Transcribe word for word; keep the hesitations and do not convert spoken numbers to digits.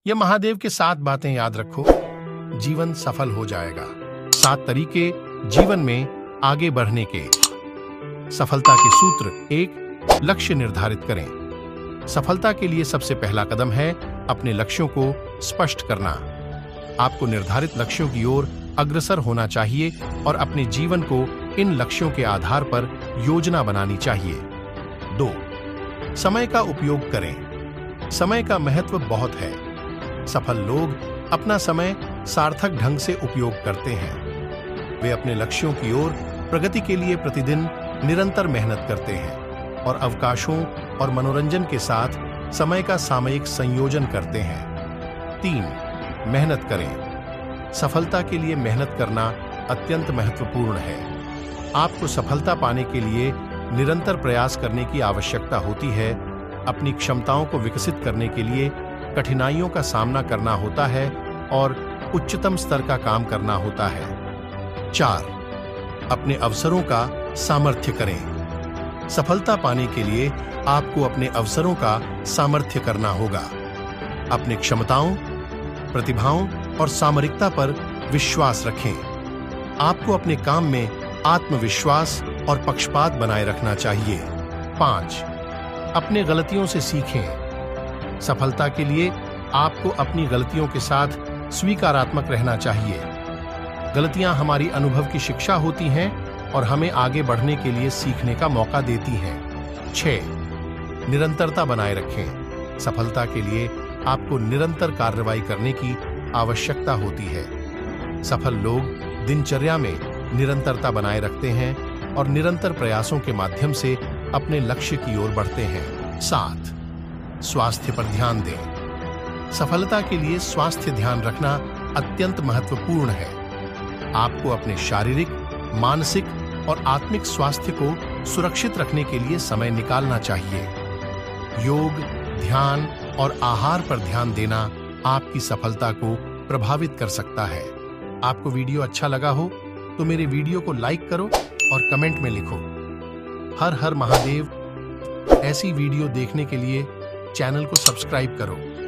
यह महादेव के सात बातें याद रखो, जीवन सफल हो जाएगा। सात तरीके जीवन में आगे बढ़ने के। सफलता के सूत्र। एक, लक्ष्य निर्धारित करें। सफलता के लिए सबसे पहला कदम है अपने लक्ष्यों को स्पष्ट करना। आपको निर्धारित लक्ष्यों की ओर अग्रसर होना चाहिए और अपने जीवन को इन लक्ष्यों के आधार पर योजना बनानी चाहिए। दो, समय का उपयोग करें। समय का महत्व बहुत है। सफल लोग अपना समय सार्थक ढंग से उपयोग करते हैं। वे अपने लक्ष्यों की ओर प्रगति के लिए प्रतिदिन निरंतर मेहनत करते हैं और अवकाशों और मनोरंजन के साथ समय का सामयिक संयोजन करते हैं। तीन, मेहनत करें। सफलता के लिए मेहनत करना अत्यंत महत्वपूर्ण है। आपको सफलता पाने के लिए निरंतर प्रयास करने की आवश्यकता होती है। अपनी क्षमताओं को विकसित करने के लिए कठिनाइयों का सामना करना होता है और उच्चतम स्तर का काम करना होता है। चार, अपने अवसरों का सामर्थ्य करें। सफलता पाने के लिए आपको अपने अवसरों का सामर्थ्य करना होगा। अपनी क्षमताओं, प्रतिभाओं और सामरिकता पर विश्वास रखें। आपको अपने काम में आत्मविश्वास और पक्षपात बनाए रखना चाहिए। पांच, अपने गलतियों से सीखें। सफलता के लिए आपको अपनी गलतियों के साथ स्वीकारात्मक रहना चाहिए। गलतियां हमारी अनुभव की शिक्षा होती हैं और हमें आगे बढ़ने के लिए सीखने का मौका देती हैं। छह, निरंतरता बनाए रखें। सफलता के लिए आपको निरंतर कार्रवाई करने की आवश्यकता होती है। सफल लोग दिनचर्या में निरंतरता बनाए रखते हैं और निरंतर प्रयासों के माध्यम से अपने लक्ष्य की ओर बढ़ते हैं। सात, स्वास्थ्य पर ध्यान दें। सफलता के लिए स्वास्थ्य ध्यान रखना अत्यंत महत्वपूर्ण है। आपको अपने शारीरिक, मानसिक और आत्मिक स्वास्थ्य को सुरक्षित रखने के लिए समय निकालना चाहिए। योग, ध्यान और आहार पर ध्यान देना आपकी सफलता को प्रभावित कर सकता है। आपको वीडियो अच्छा लगा हो तो मेरे वीडियो को लाइक करो और कमेंट में लिखो। हर हर महादेव। ऐसी वीडियो देखने के लिए चैनल को सब्सक्राइब करो।